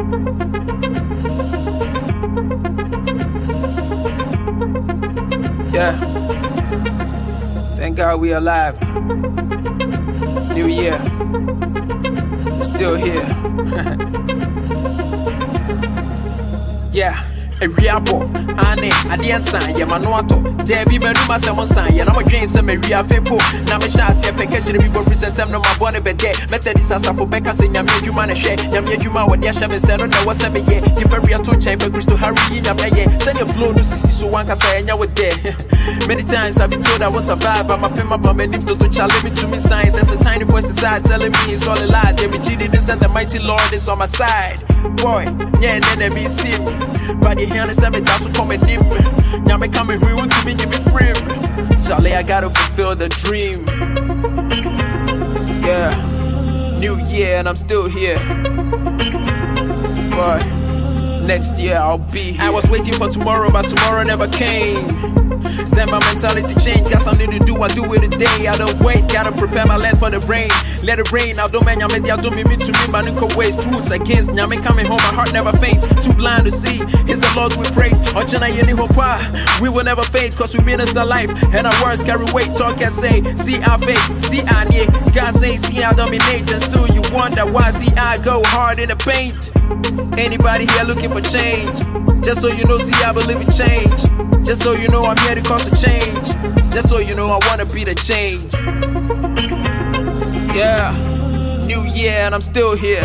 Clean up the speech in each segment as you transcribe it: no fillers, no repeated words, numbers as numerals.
Yeah. Thank God we alive. New year. Still here. Yeah. A riabo, ane, adiansan, yamanoato. Debbie Menuma Samonsan, Yanama James, and Maria Fepo. Namasha, Pekation, people present some of my bonnet bed. Methodist as for Becca saying, Yamu man a share, Yamua, what Yasham said on the was a year. If I real to change for Christo Harry, Yamaye, send your flow to see so one can say, and you were there. Many times I've been told I won't survive, but my pen, my bum, and to challenge me to me sign. There's a tiny voice inside telling me it's all a lie. They be cheated, this and the mighty Lord is on my side. Boy, yeah, and then they see me. But you understand me, that's what coming in. Now me coming, we want to be give me free. Charlie, I gotta fulfill the dream. Yeah, new year and I'm still here. Boy, next year I'll be here. I was waiting for tomorrow, but tomorrow never came. Then my mentality changed, got something to do, I do it today. I don't wait, gotta prepare my land for the rain. Let it rain, I don't man, I don't mean to me, my nuka ways, tools against. Now me coming home, my heart never faints. Too blind to see, it's the Lord we praise. We will never fade, cause we minister life. And our words carry weight, talk and say, see our faith, see our near. God say, see our dominate, and still you wonder why, see I go hard in the paint. Anybody here looking for change? Just so you know, see I believe in change. Just so you know I'm here to cause a change. Just so you know I wanna be the change. Yeah, new year and I'm still here.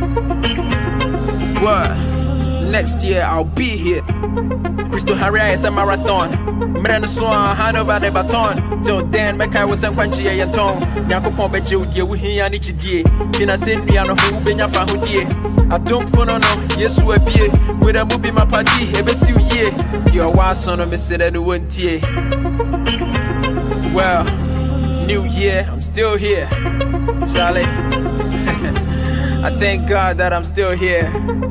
What? Next year I'll be here. Christo Harry is a marathon. Mrena swan, hand over the baton. Till then, make I was a quantity and tongue. Yanko Pompe Judy, we hear any chidie. Tina send me on a who been your family. I don't put on, yes, we be with a movie my party, ever see ye. Your wife son of me said I don't tear. Well, new year, I'm still here. Charlie, I thank God that I'm still here.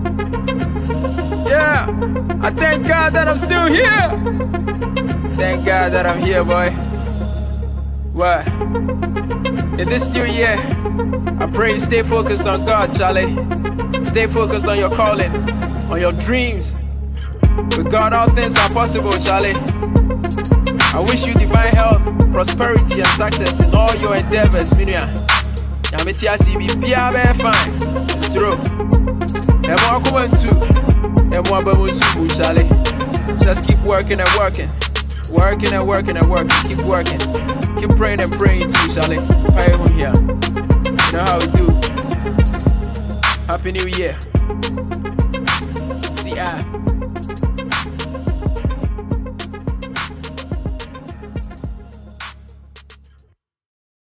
Yeah, I thank God that I'm still here. Thank God that I'm here, boy. What? In this new year, I pray you stay focused on God, Charlie. Stay focused on your calling, on your dreams. With God, all things are possible, Charlie. I wish you divine health, prosperity, and success in all your endeavors, Minya. Yamitia CB, be fine. Suro. And more coming too. And more bamusu, Charlie. Just keep working and working. Working and working and working. Keep working. Keep praying and praying too, Charlie. Here. You know how we do. Happy New Year.